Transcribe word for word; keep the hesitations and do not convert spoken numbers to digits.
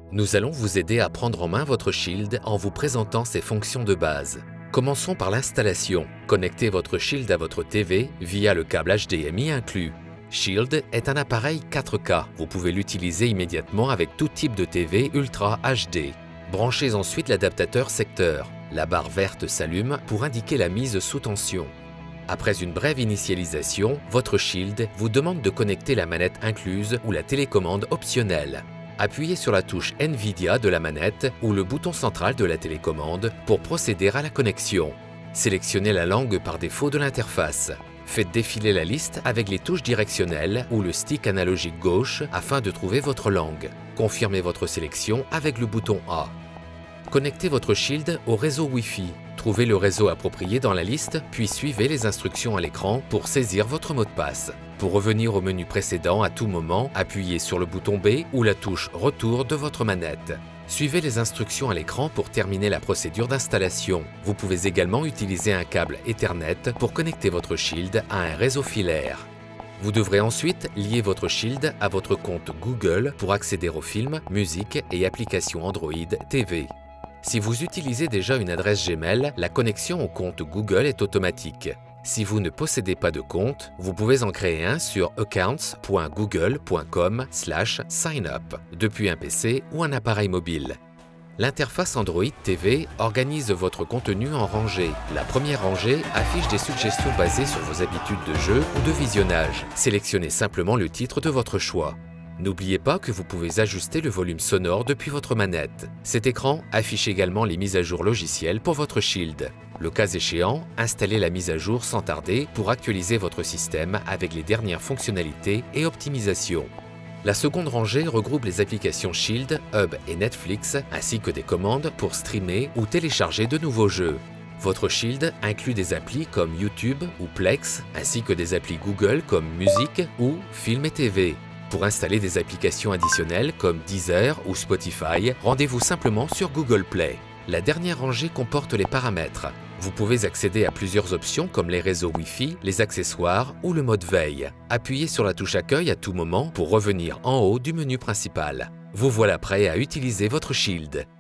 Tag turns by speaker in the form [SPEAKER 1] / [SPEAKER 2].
[SPEAKER 1] Nous allons vous aider à prendre en main votre Shield en vous présentant ses fonctions de base. Commençons par l'installation. Connectez votre Shield à votre T V via le câble H D M I inclus. Shield est un appareil quatre K. Vous pouvez l'utiliser immédiatement avec tout type de T V Ultra H D. Branchez ensuite l'adaptateur secteur. La barre verte s'allume pour indiquer la mise sous tension. Après une brève initialisation, votre Shield vous demande de connecter la manette incluse ou la télécommande optionnelle. Appuyez sur la touche NVIDIA de la manette ou le bouton central de la télécommande pour procéder à la connexion. Sélectionnez la langue par défaut de l'interface. Faites défiler la liste avec les touches directionnelles ou le stick analogique gauche afin de trouver votre langue. Confirmez votre sélection avec le bouton A. Connectez votre Shield au réseau Wi-Fi. Trouvez le réseau approprié dans la liste, puis suivez les instructions à l'écran pour saisir votre mot de passe. Pour revenir au menu précédent à tout moment, appuyez sur le bouton B ou la touche Retour de votre manette. Suivez les instructions à l'écran pour terminer la procédure d'installation. Vous pouvez également utiliser un câble Ethernet pour connecter votre Shield à un réseau filaire. Vous devrez ensuite lier votre Shield à votre compte Google pour accéder aux films, musique et applications Android T V. Si vous utilisez déjà une adresse Gmail, la connexion au compte Google est automatique. Si vous ne possédez pas de compte, vous pouvez en créer un sur accounts point google point com slash signup depuis un P C ou un appareil mobile. L'interface Android T V organise votre contenu en rangées. La première rangée affiche des suggestions basées sur vos habitudes de jeu ou de visionnage. Sélectionnez simplement le titre de votre choix. N'oubliez pas que vous pouvez ajuster le volume sonore depuis votre manette. Cet écran affiche également les mises à jour logicielles pour votre Shield. Le cas échéant, installez la mise à jour sans tarder pour actualiser votre système avec les dernières fonctionnalités et optimisations. La seconde rangée regroupe les applications Shield, Hub et Netflix, ainsi que des commandes pour streamer ou télécharger de nouveaux jeux. Votre Shield inclut des applis comme YouTube ou Plex, ainsi que des applis Google comme Musique ou Film et T V. Pour installer des applications additionnelles comme Deezer ou Spotify, rendez-vous simplement sur Google Play. La dernière rangée comporte les paramètres. Vous pouvez accéder à plusieurs options comme les réseaux Wi-Fi, les accessoires ou le mode veille. Appuyez sur la touche Accueil à tout moment pour revenir en haut du menu principal. Vous voilà prêt à utiliser votre Shield.